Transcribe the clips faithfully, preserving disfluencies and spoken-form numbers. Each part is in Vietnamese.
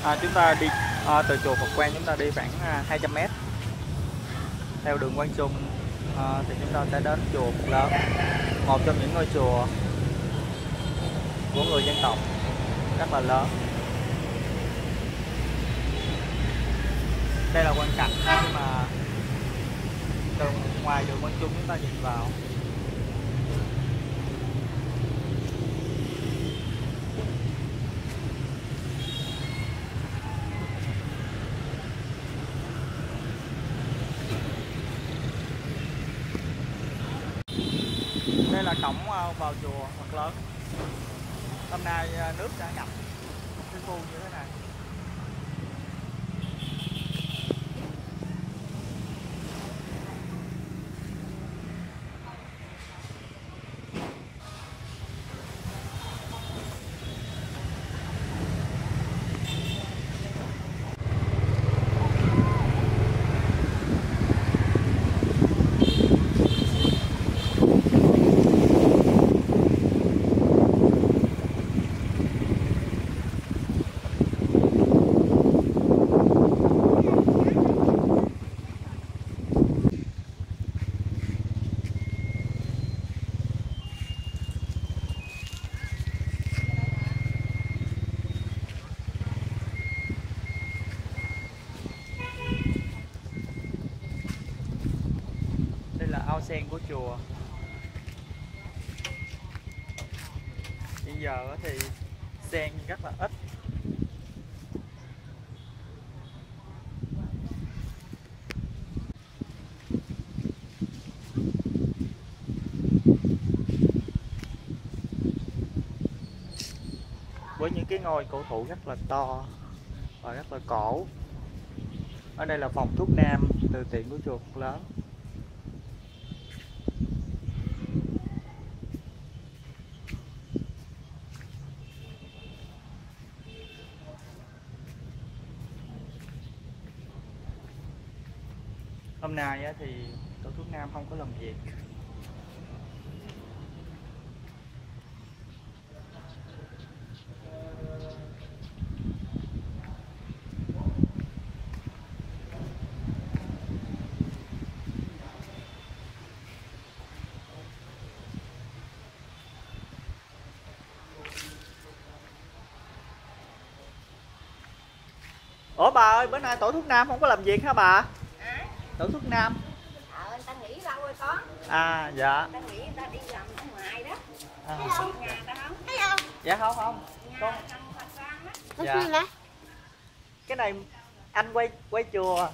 À, chúng ta đi à, từ chùa Phật Quang chúng ta đi khoảng à, hai trăm mét theo đường Quang Trung à, thì chúng ta sẽ đến chùa Phật Lớn, một trong những ngôi chùa của người dân tộc rất là lớn. Đây là quang cảnh khi mà từ ngoài đường Quang Trung chúng ta nhìn vào. Đây là cổng vào chùa Phật Lớn. Hôm nay nước đã ngập cái khu như thế này. Đây là ao sen của chùa. Hiện giờ thì sen rất là ít. Với những cái ngôi cổ thụ rất là to và rất là cổ. Ở đây là phòng thuốc nam từ thiện của chùa Phật Lớn. Hôm nay thì tổ thuốc nam không có làm việc. Ủa bà ơi, bữa nay tổ thuốc nam không có làm việc hả bà? À? Tổ thuốc nam. Ờ, người ta nghỉ lâu rồi con. À dạ. Người ta nghỉ, người ta đi làm ở ngoài đó. À. Thấy không? Nhà ta không? Thấy không? Dạ không không. Nhà Con. nằm Phật Quang đó. Dạ. Cái này anh quay quay chùa.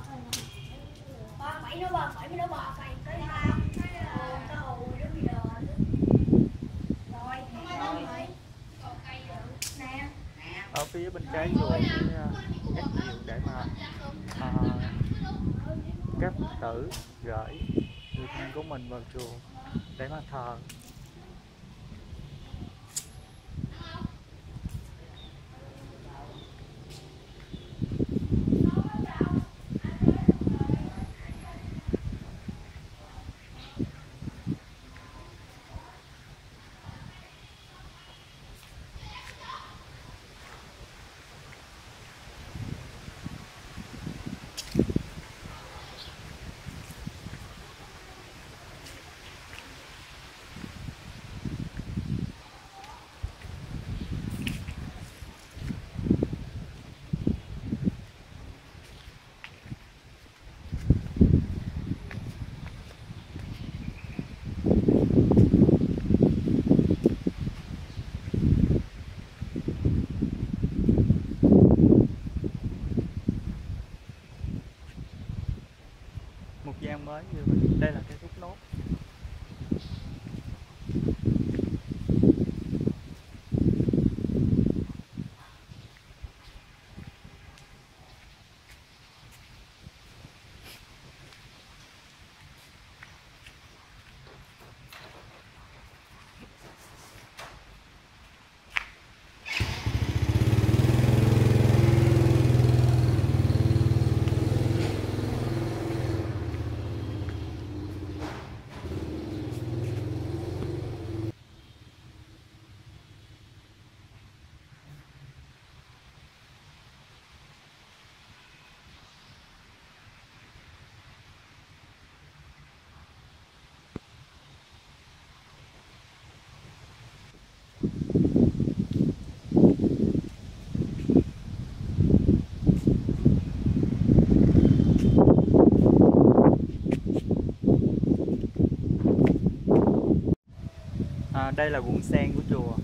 Con bảy nó bò, bảy nó bò phải tới ba. Cái hồ giống như đồ. Rồi, rồi. Nè. Ở phía bên trái chùa cái các diệu để mà à, các Phật tử gửi người thân của mình vào chùa để mà thờ. Một gian mới như vậy. Đây là cây thốt nốt. À, đây là ruộng sen của chùa.